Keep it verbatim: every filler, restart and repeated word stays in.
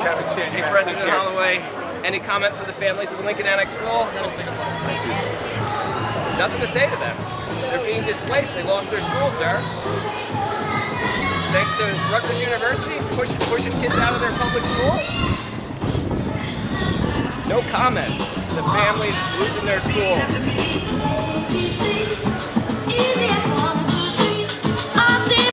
haven't seen you. Hey, President Holloway, any comment for the families of the Lincoln Annex School? Nothing to say to them. They're being displaced. They lost their school, sir. Thanks to Rutgers University pushing, pushing kids out of their public school. No comment. The families losing their school.